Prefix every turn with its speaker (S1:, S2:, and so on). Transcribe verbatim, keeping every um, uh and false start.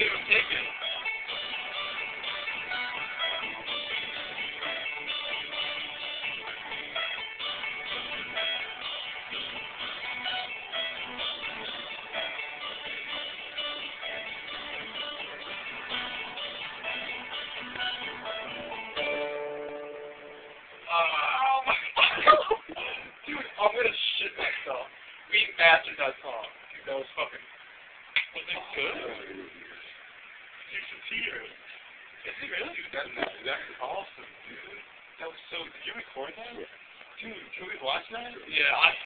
S1: can't even take it. Oh my god. Dude, I'm gonna shit myself. We mastered that song. Dude, that was fucking... Was it good? Dude, it's here. Is it really? Dude, that, that's awesome, dude. That was so... Did you record that? Yeah. Dude, can we watch that? Yeah, I...